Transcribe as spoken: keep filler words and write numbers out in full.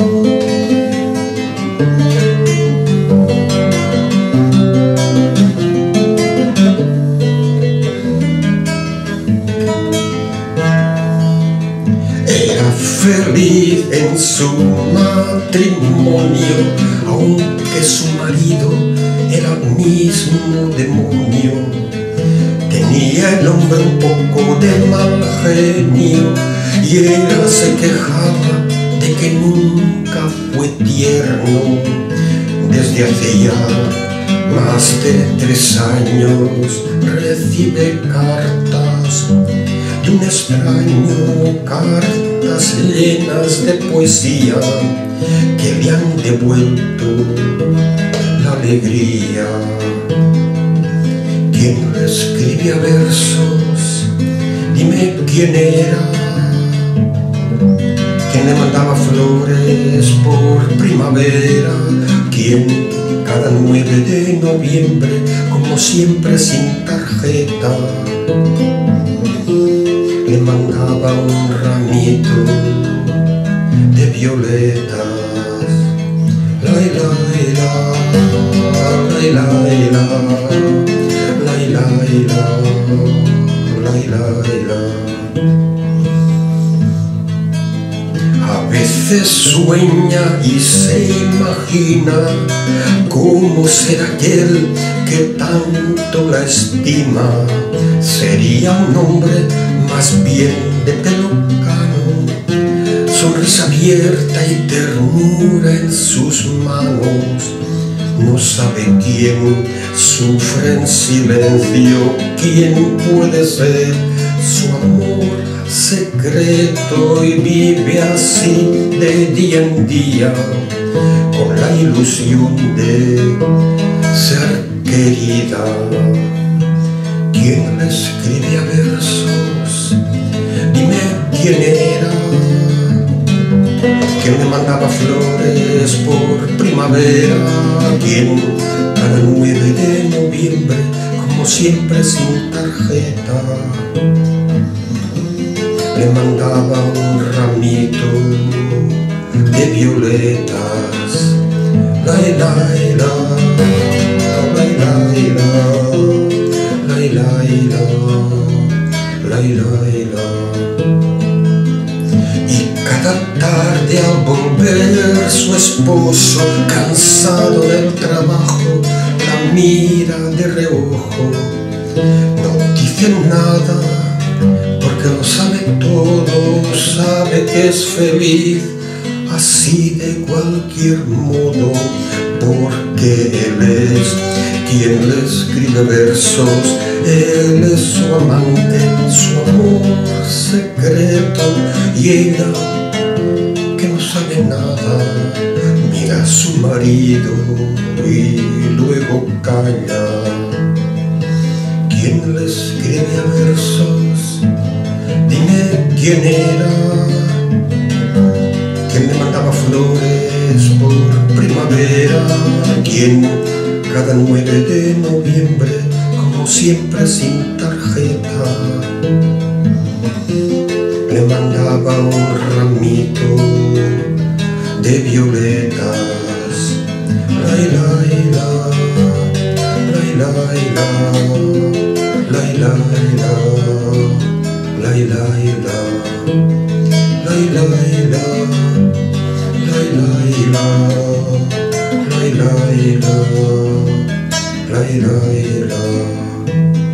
Feliz en su matrimonio, aunque su marido era el mismo demonio. Tenía el hombre un poco de mal genio y ella se quejaba de que nunca fue tierno. Desde hace ya más de tres años recibe cartas de un extraño, cartas llenas de poesía que le han devuelto la alegría. ¿Quién le escribía versos? Dime quién era. ¿Quién le mandaba flores por primavera? ¿Quién cada nueve de noviembre, como siempre sin tarjeta, le mandaba un ramito de violetas? La la la la la la la la. A veces sueña y se imagina cómo será aquel que tanto la estima. Sería un hombre más bien de pelo cano, sonrisa abierta y ternura en sus manos. No sabe quién sufre en silencio, quién puede ser su amor secreto, y vive así de día en día con la ilusión de ser querida. ¿Quién le escribía versos? Dime quién era. ¿Quién le mandaba flores por primavera? ¿Quién cada nueve de noviembre, como siempre sin tarjeta, le mandaba un ramito de violetas? La la la la la la la la. Y cada tarde al volver su esposo, cansado del trabajo, la mira de reojo. No dice nada porque lo sabe todo, sabe que es feliz así de cualquier modo, porque él es quien le escribe versos, él es su amante, su amor secreto, y ella, que no sabe nada, mira a su marido y luego calla. ¿Quién le escribía versos? Dime quién era. ¿Quién le mandaba flores por primavera? ¿Quién cada nueve de noviembre, como siempre sin tarjeta, le mandaba un ramito de violetas? La la la la la la la la la la la la la la.